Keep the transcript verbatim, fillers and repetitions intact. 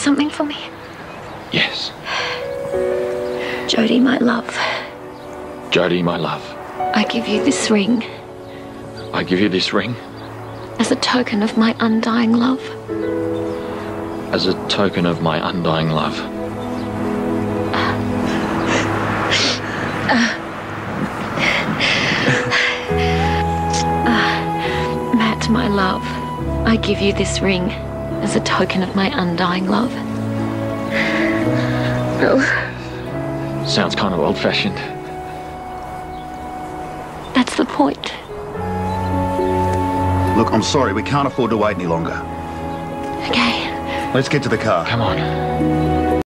something for me? Yes. Jodi, my love. Jodi, my love. I give you this ring. I give you this ring. As a token of my undying love. As a token of my undying love. Uh, uh, Matt, my love, I give you this ring as a token of my undying love. Well, sounds kind of old-fashioned. That's the point. Look, I'm sorry, we can't afford to wait any longer. Okay. Let's get to the car. Come on.